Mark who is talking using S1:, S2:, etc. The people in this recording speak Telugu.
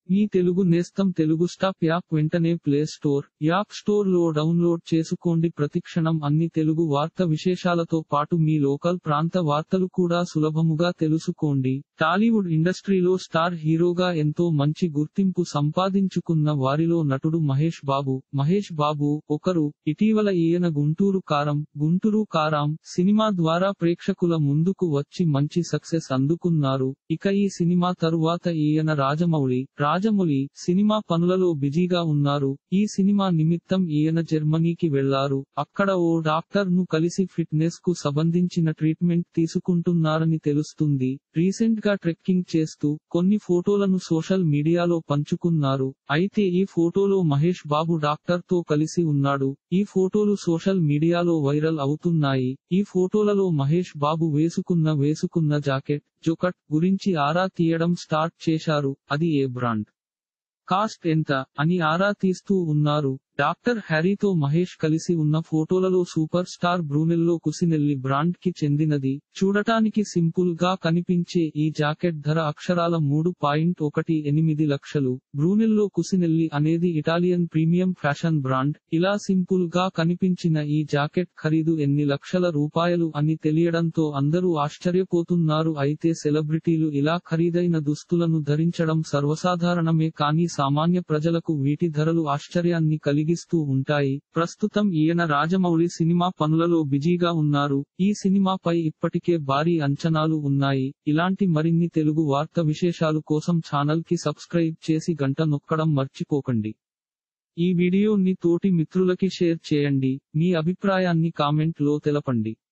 S1: మీ తెలుగు నేస్తం తెలుగు స్టాప్ యాప్ వెంటనే ప్లే స్టోర్, యాప్ స్టోర్ లో డౌన్లోడ్ చేసుకోండి. ప్రతిక్షణం అన్ని తెలుగు వార్త విశేషాలతో పాటు మీ లోకల్ ప్రాంత వార్తలు కూడా సులభముగా తెలుసుకోండి. టాలీవుడ్ ఇండస్ట్రీలో స్టార్ హీరోగా ఎంతో మంచి గుర్తింపు సంపాదించుకున్న వారిలో నటుడు మహేష్ బాబు. మహేష్ బాబు ఒకరు. ఇటీవల ఈయన గుంటూరు కారం సినిమా ద్వారా ప్రేక్షకుల ముందుకు వచ్చి మంచి సక్సెస్ అందుకున్నారు. ఇక ఈ సినిమా తరువాత ఈయన రాజమౌళి సినిమా పనులలో బిజీగా ఉన్నారు. ఈ సినిమా నిమిత్తం ఈయన జర్మనీకి వెళ్లారు. అక్కడ ఓ డాక్టర్ ను కలిసి ఫిట్నెస్ కు సంబంధించిన ట్రీట్మెంట్ తీసుకుంటున్నారని తెలుస్తుంది. రీసెంట్ గా ట్రెక్కింగ్ చేస్తూ కొన్ని ఫోటోలను సోషల్ మీడియాలో పంచుకున్నారు. అయితే ఈ ఫోటోలో మహేష్ బాబు డాక్టర్ తో కలిసి ఉన్నాడు. ఈ ఫోటోలు సోషల్ మీడియాలో వైరల్ అవుతున్నాయి. ఈ ఫోటోలలో మహేష్ బాబు వేసుకున్న జాకెట్ గురించి ఆరా తీయడం స్టార్ట్ చేశారు. అది ఏ బ్రాండ్, కాస్ట్ ఎంత అని ఆరా తీస్తూ ఉన్నారు. డాక్టర్ హ్యారీతో మహేష్ కలిసి ఉన్న ఫోటోలలో super star Brunello Cucinelli brand కి చెందినది. చూడటానికి సింపుల్ గా కనిపించే ఈ జాకెట్ ధర అక్షరాల 3.18 లక్షలు. బ్రూనెల్లో కుసినెల్లి అనేది ఇటాలియన్ ప్రీమియం ఫ్యాషన్ బ్రాండ్. ఇలా సింపుల్ గా కనిపించిన ఈ జాకెట్ ఖరీదు ఎన్ని లక్షల రూపాయలు అని తెలియడంతో అందరూ ఆశ్చర్యపోతున్నారు. అయితే సెలబ్రిటీలు ఇలా ఖరీదైన దుస్తులను ధరించడం సర్వసాధారణమే, కానీ సామాన్య ప్రజలకు వీటి ధరలు ఆశ్చర్యాన్ని కలిగిస్తూ ఉంటాయి. ప్రస్తుతం ఈయన రాజమౌళి సినిమా పనులలో బిజీగా ఉన్నారు. ఈ సినిమాపై ఇప్పటికే భారీ అంచనాలు ఉన్నాయి. ఇలాంటి మరిన్ని తెలుగు వార్త విశేషాలు కోసం ఛానల్ కి సబ్స్క్రైబ్ చేసి గంట నొక్కడం మర్చిపోకండి. ఈ వీడియోని తోటి మిత్రులకి షేర్ చేయండి. మీ అభిప్రాయాన్ని కామెంట్ లో తెలపండి.